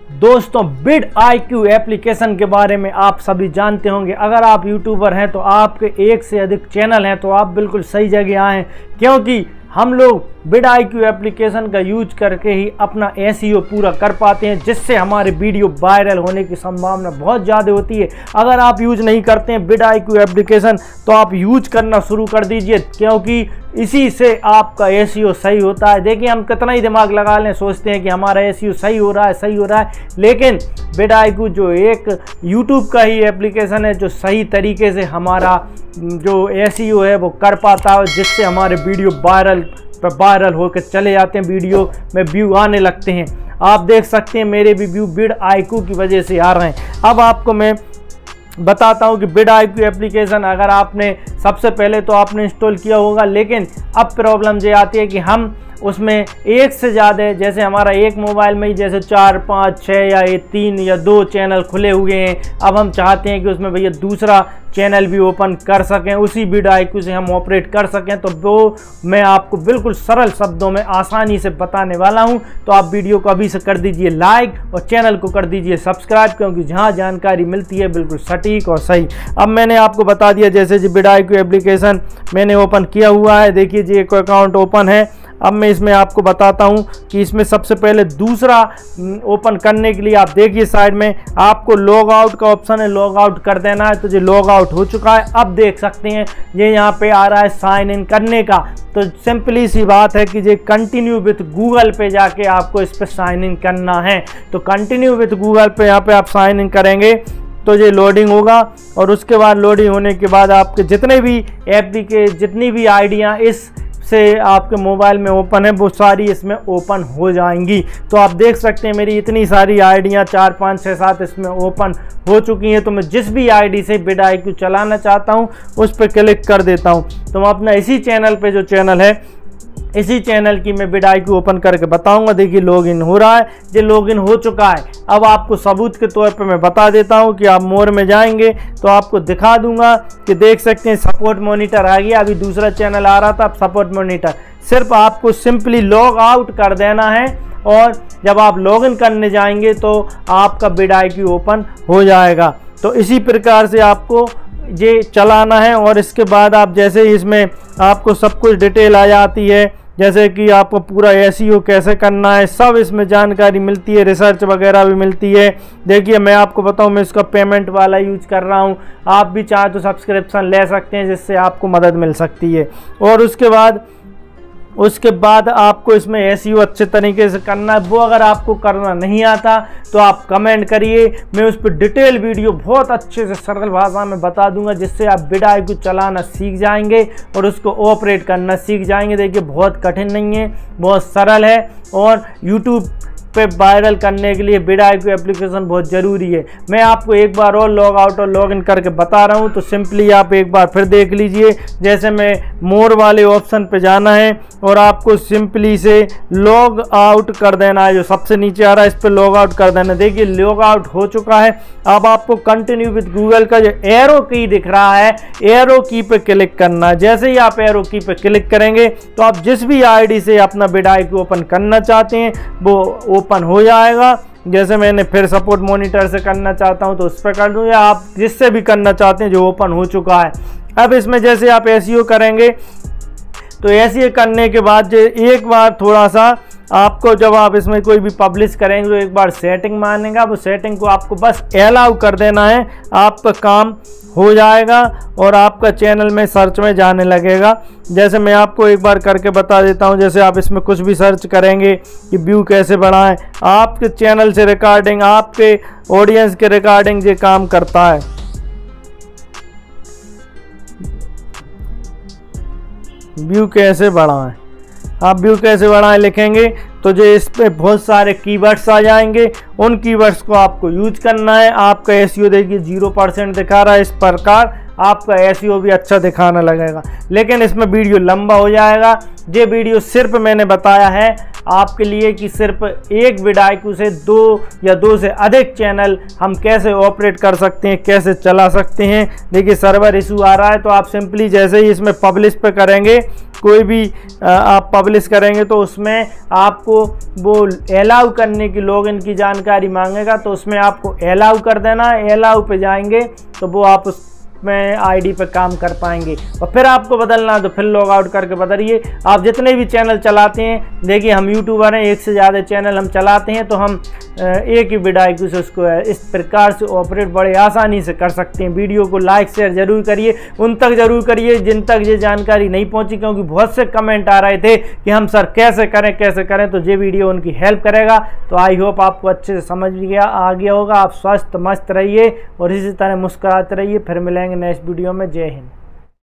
दोस्तों vidIQ application के बारे में आप सभी जानते होंगे। अगर आप यूट्यूबर हैं तो आपके एक से अधिक चैनल हैं तो आप बिल्कुल सही जगह आए हैं, क्योंकि हम लोग vidIQ एप्लीकेशन का यूज करके ही अपना SEO पूरा कर पाते हैं, जिससे हमारे वीडियो वायरल होने की संभावना बहुत ज़्यादा होती है। अगर आप यूज नहीं करते हैं vidIQ एप्लीकेशन तो आप यूज करना शुरू कर दीजिए, क्योंकि इसी से आपका SEO सही होता है। देखिए, हम कितना ही दिमाग लगा लें, सोचते हैं कि हमारा SEO सही हो रहा है, लेकिन vidIQ जो एक YouTube का ही एप्लीकेशन है जो सही तरीके से हमारा जो SEO है वो कर पाता है, जिससे हमारे वीडियो वायरल होकर चले जाते हैं, वीडियो में व्यू आने लगते हैं। आप देख सकते हैं मेरे भी व्यू vidIQ की वजह से आ रहे हैं। अब आपको मैं बताता हूं कि vidIQ एप्लीकेशन अगर आपने सबसे पहले तो आपने इंस्टॉल किया होगा, लेकिन अब प्रॉब्लम ये आती है कि हम उसमें एक से ज़्यादा, जैसे हमारा एक मोबाइल में ही जैसे 4, 5, 6 या 3 या 2 चैनल खुले हुए हैं। अब हम चाहते हैं कि उसमें भैया दूसरा चैनल भी ओपन कर सकें, उसी vidIQ से हम ऑपरेट कर सकें, तो वो मैं आपको बिल्कुल सरल शब्दों में आसानी से बताने वाला हूं। तो आप वीडियो को अभी से कर दीजिए लाइक और चैनल को कर दीजिए सब्सक्राइब, क्योंकि जहां जानकारी मिलती है बिल्कुल सटीक और सही। अब मैंने आपको बता दिया, जैसे जी vidIQ एप्लीकेशन मैंने ओपन किया हुआ है। देखिए जी, एक अकाउंट ओपन है। अब मैं इसमें आपको बताता हूं कि इसमें सबसे पहले दूसरा ओपन करने के लिए आप देखिए साइड में आपको लॉग आउट का ऑप्शन है, लॉग आउट कर देना है। तो ये लॉग आउट हो चुका है। अब देख सकते हैं ये यहाँ पे आ रहा है साइन इन करने का। तो सिंपली सी बात है कि ये कंटिन्यू विथ गूगल पे जाके आपको इस पर साइन इन करना है। तो कंटिन्यू विथ गूगल पे यहाँ पे आप साइन इन करेंगे तो ये लोडिंग होगा, और उसके बाद लोडिंग होने के बाद आपके जितने भी ऐप के जितनी भी आईडियाँ इस से आपके मोबाइल में ओपन है वो सारी इसमें ओपन हो जाएंगी। तो आप देख सकते हैं मेरी इतनी सारी आईडियाँ 4, 5, 6, 7 इसमें ओपन हो चुकी हैं। तो मैं जिस भी आईडी से vidIQ चलाना चाहता हूँ उस पर क्लिक कर देता हूँ। तो मैं अपना इसी चैनल पे, जो चैनल है इसी चैनल की मैं vidIQ ओपन करके बताऊंगा। देखिए लॉगिन हो रहा है, ये लॉगिन हो चुका है। अब आपको सबूत के तौर पे मैं बता देता हूं कि आप मोर में जाएंगे तो आपको दिखा दूंगा कि देख सकते हैं सपोर्ट मॉनिटर आ गया। अभी दूसरा चैनल आ रहा था, अब सपोर्ट मॉनिटर। सिर्फ आपको सिंपली लॉग आउट कर देना है, और जब आप लॉगिन करने जाएंगे तो आपका vidIQ ओपन हो जाएगा। तो इसी प्रकार से आपको ये चलाना है, और इसके बाद आप जैसे इसमें आपको सब कुछ डिटेल आ जाती है, जैसे कि आपको पूरा SEO कैसे करना है सब इसमें जानकारी मिलती है, रिसर्च वगैरह भी मिलती है। देखिए मैं आपको बताऊं, मैं इसका पेमेंट वाला यूज कर रहा हूं। आप भी चाहे तो सब्सक्रिप्शन ले सकते हैं, जिससे आपको मदद मिल सकती है। और उसके बाद आपको इसमें SEO अच्छे तरीके से करना है। वो अगर आपको करना नहीं आता तो आप कमेंट करिए, मैं उस पर डिटेल वीडियो बहुत अच्छे से सरल भाषा में बता दूंगा, जिससे आप vidIQ चलाना सीख जाएंगे और उसको ऑपरेट करना सीख जाएंगे। देखिए बहुत कठिन नहीं है, बहुत सरल है, और YouTube पे वायरल करने के लिए vidIQ एप्लीकेशन बहुत ज़रूरी है। मैं आपको एक बार और लॉग आउट और लॉग इन करके बता रहा हूं, तो सिंपली आप एक बार फिर देख लीजिए। जैसे मैं मोर वाले ऑप्शन पे जाना है और आपको सिंपली से लॉग आउट कर देना है, जो सबसे नीचे आ रहा है इस पर लॉग आउट कर देना। देखिए लॉग आउट हो चुका है। अब आपको कंटिन्यू विद गूगल का जो एरो की दिख रहा है, एरो की पे क्लिक करना है। जैसे ही आप एरो की पे क्लिक करेंगे तो आप जिस भी आईडी से अपना vidIQ ओपन करना चाहते हैं वो ओपन हो जाएगा। जैसे मैंने फिर सपोर्ट मॉनिटर से करना चाहता हूं तो उस पर कर दूं, या आप जिससे भी करना चाहते हैं जो ओपन हो चुका है। अब इसमें जैसे आप SEO करेंगे तो SEO करने के बाद एक बार थोड़ा सा आपको, जब आप इसमें कोई भी पब्लिश करेंगे तो एक बार सेटिंग मांगेगा, वो सेटिंग को आपको बस अलाउ कर देना है, आपका काम हो जाएगा और आपका चैनल में सर्च में जाने लगेगा। जैसे मैं आपको एक बार करके बता देता हूं, जैसे आप इसमें कुछ भी सर्च करेंगे कि व्यू कैसे बढ़ाएं, आपके चैनल से रिकॉर्डिंग, आपके ऑडियंस के रिकॉर्डिंग ये काम करता है। व्यू कैसे बढ़ाएं, आप व्यू कैसे बढ़ाएं लिखेंगे तो जो इस पे बहुत सारे कीवर्ड्स आ जाएंगे, उन कीवर्ड्स को आपको यूज करना है। आपका SEO देखिए 0% दिखा रहा है। इस प्रकार आपका एसईओ भी अच्छा दिखाने लगेगा। लेकिन इसमें वीडियो लंबा हो जाएगा। ये वीडियो सिर्फ मैंने बताया है आपके लिए कि सिर्फ एक vidIQ से 2 या 2 से अधिक चैनल हम कैसे ऑपरेट कर सकते हैं, कैसे चला सकते हैं। देखिए सर्वर इशू आ रहा है, तो आप सिंपली जैसे ही इसमें पब्लिश पे करेंगे, कोई भी आप पब्लिश करेंगे तो उसमें आपको वो अलाउ करने की, लॉगिन की जानकारी मांगेगा, तो उसमें आपको अलाउ कर देना है। अलाउ पे जाएंगे तो वो आप उसमें आईडी पे काम कर पाएंगे, और फिर आपको बदलना है तो फिर लॉग आउट करके बदलिए। आप जितने भी चैनल चलाते हैं, देखिए हम यूट्यूबर हैं, एक से ज़्यादा चैनल हम चलाते हैं, तो हम एक ही vidIQ से उसको इस प्रकार से ऑपरेट बड़े आसानी से कर सकते हैं। वीडियो को लाइक शेयर जरूर करिए, उन तक जरूर करिए जिन तक ये जानकारी नहीं पहुंची, क्योंकि बहुत से कमेंट आ रहे थे कि हम सर कैसे करें, तो ये वीडियो उनकी हेल्प करेगा। तो आई होप आपको अच्छे से समझ आ गया होगा। आप स्वस्थ मस्त रहिए और इसी तरह मुस्कुराते रहिए। फिर मिलेंगे नेक्स्ट वीडियो में। जय हिंद।